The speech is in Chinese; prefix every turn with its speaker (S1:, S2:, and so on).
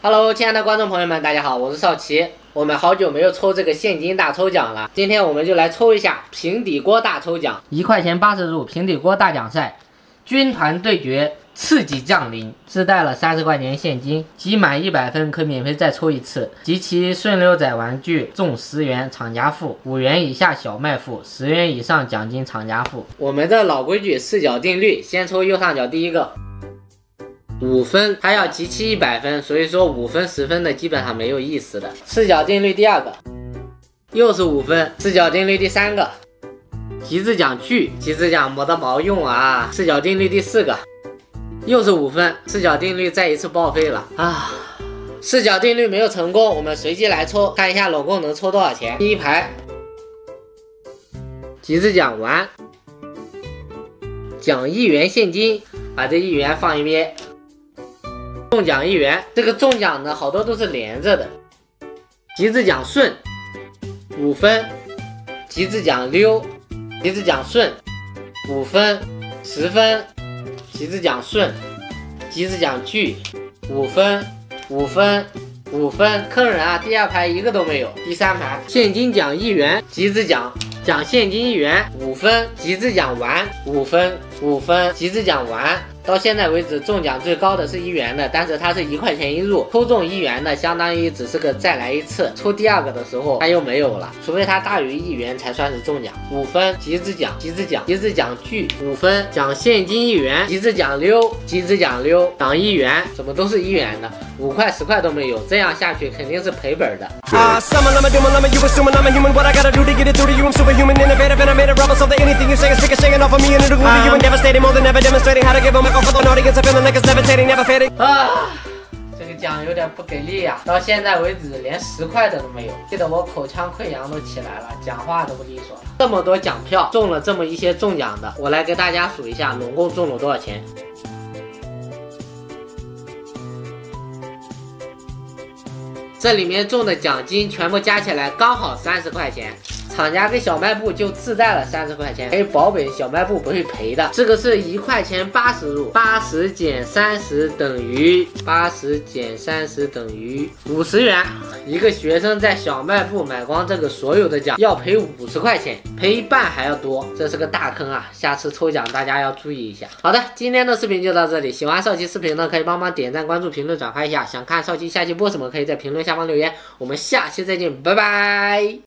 S1: Hello， 亲爱的观众朋友们，大家好，我是少奇。我们好久没有抽这个现金大抽奖了，今天我们就来抽一下平底锅大抽奖，1块钱80入平底锅大奖赛，军团对决刺激降临，自带了30块钱现金，集满100分可免费再抽一次，集齐顺溜仔玩具中10元厂家付，5元以下小卖付，10元以上奖金厂家付。我们的老规矩4角定律，先抽右上角第一个。5分，它要集齐100分，所以说5分、10分的基本上没有意思的。4角定律第二个，又是5分。4角定律第三个，集资奖巨，集资奖没得毛用啊。4角定律第四个，又是5分。4角定律再一次报废了啊！4角定律没有成功，我们随机来抽，看一下总共能抽多少钱。第一排，集资奖完，奖1元现金，把这1元放一边。中奖1元，这个中奖呢好多都是连着的。集资奖顺5分，集资奖溜，集资奖顺5分10分，集资奖顺，集资奖巨5分5分5分，坑人啊！第二排一个都没有。第三排现金奖1元，集资奖奖现金1元5分，集资奖完5分5分，集资奖完。到现在为止，中奖最高的是1元的，但是它是1块钱1入，抽中1元的相当于只是个再来一次。抽第二个的时候它又没有了，除非它大于1元才算是中奖。5分集资奖，集资奖，集资奖巨5分，奖现金1元，集资奖溜，集资奖溜，奖1元，怎么都是1元的，5块10块都没有，这样下去肯定是赔本的。这个奖有点不给力呀！到现在为止连10块的都没有，气得我口腔溃疡都起来了，讲话都不利索了。这么多奖票，中了这么一些中奖的，我来给大家数一下，总共中了多少钱。这里面中的奖金全部加起来刚好30块钱。厂家给小卖部就自带了30块钱，可以保本小卖部不会赔的。这个是1块钱80入，80减30等于80减30等于50元。一个学生在小卖部买光这个所有的奖，要赔50块钱，赔一半还要多，这是个大坑啊！下次抽奖大家要注意一下。好的，今天的视频就到这里。喜欢少奇视频呢，可以帮忙点赞、关注、评论、转发一下。想看少奇下期播什么，可以在评论下方留言。我们下期再见，拜拜。